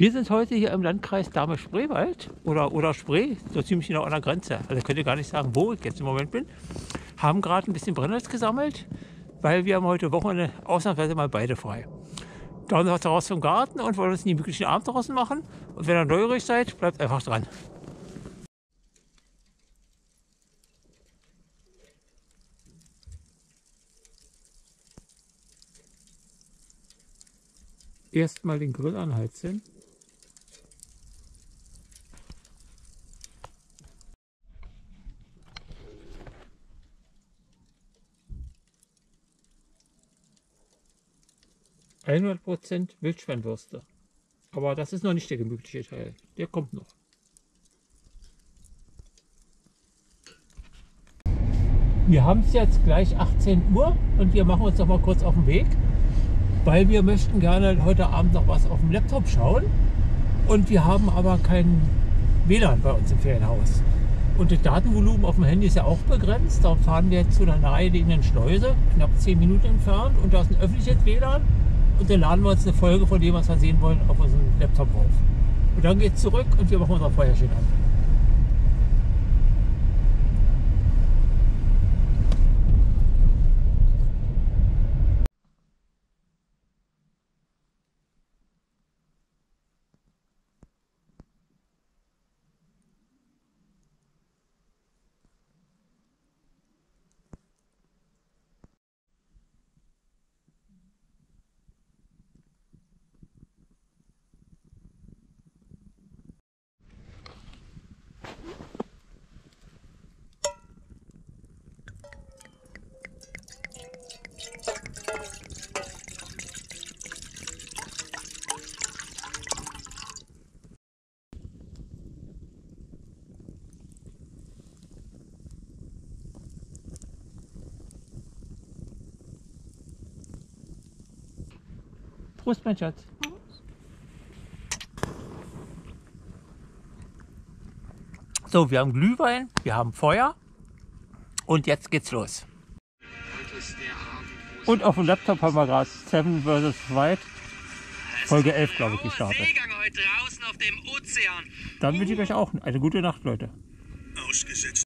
Wir sind heute hier im Landkreis Dahme-Spreewald oder Spree, so ziemlich genau an der Grenze. Also könnt ihr gar nicht sagen, wo ich jetzt im Moment bin. Haben gerade ein bisschen Brennholz gesammelt, weil wir haben heute Wochenende ausnahmsweise mal beide frei. Da haben wir was raus zum Garten und wollen uns die möglichen Abend draußen machen. Und wenn ihr neugierig seid, bleibt einfach dran. Erstmal den Grill anheizen. %100% Wildschweinwürste. Aber das ist noch nicht der gemütliche Teil. Der kommt noch. Wir haben es jetzt gleich 18 Uhr und wir machen uns noch mal kurz auf den Weg, weil wir möchten gerne heute Abend noch was auf dem Laptop schauen und wir haben aber kein WLAN bei uns im Ferienhaus. Und das Datenvolumen auf dem Handy ist ja auch begrenzt. Da fahren wir jetzt zu einer nahegelegenen Schleuse, knapp 10 Minuten entfernt, und da ist ein öffentliches WLAN. Und dann laden wir uns eine Folge von dem, was wir sehen wollen, auf unseren Laptop auf. Und dann geht es zurück und wir machen unser Feuerchen an. Prost, mein Schatz. So, wir haben Glühwein, wir haben Feuer und jetzt geht's los. Und auf dem Laptop haben wir gerade Seven vs. Wild, Folge 11, glaube ich, gestartet. Heute draußen auf dem Ozean. Dann wünsche ich euch auch eine gute Nacht, Leute. Ausgesetzt.